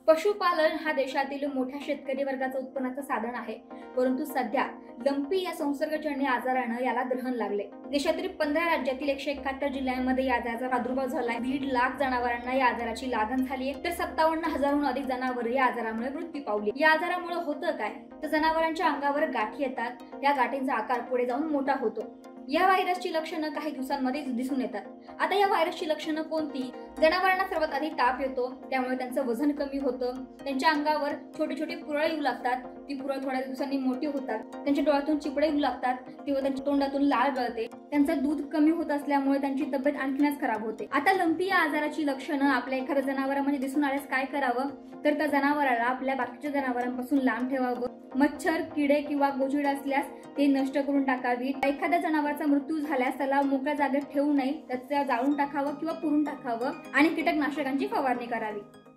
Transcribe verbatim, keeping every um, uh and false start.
पशुपालन हा देशातील मोठ्या शेतकरी वर्गाचं उत्पन्नाचं साधन आहे, परंतु सध्या लंपी या संसर्गजन्य आजारानं याला ग्रहण लागले। देशातील पंधरा राज्यातील एकशे एकाहत्तर जिल्ह्यांमध्ये या आजाराचा प्रादुर्भाव झालाय। दीड लाख जनावरांना या आजाराची लागण झाली आहे, तर सत्तावन्न हजारहून अधिक जनावर या आजारामुळे मृत्यू पावली। या आजारामुळे होतं काय, तर जनावरांच्या अंगावर गाठी येतात, या गाठींचा आकार पुढे जाऊन मोठा होतो। या व्हायरसची लक्षणं काही दिवसांमध्ये दिसून येतात। आता या व्हायरसची लक्षणं कोणती? जनावरांना सर्वात आधी ताप येतो, त्यामुळे त्यांचं वजन कमी होतं, त्यांच्या अंगावर छोटे छोटे पुरळ येऊ लागतात, ती पुरळ थोड्या दिवसांनी मोठी होतात, त्यांच्या डोळ्यातून चिपडे येऊ लागतात किंवा त्यांच्या तोंडातून लाळ गळते, त्यांचं दूध कमी होत असल्यामुळे त्यांची तब्येत आणखीनच खराब होते। आता लंपी या आजाराची लक्षणं आपल्या एखाद्या जनावरांमध्ये दिसून आल्यास काय करावं, तर त्या जनावराला आपल्या बाकीच्या जनावरांपासून लांब ठेवावं। मच्छर, किडे किंवा गोचिड असल्यास ते नष्ट करून टाकावी। एखाद्या जनावराचा मृत्यू झाल्यास त्याला मोकळ्या जागेत ठेवू नये, त्याला जाळून टाकावं किंवा पुरून टाकावं आणि कीटकनाशकांची फवारणी करावी।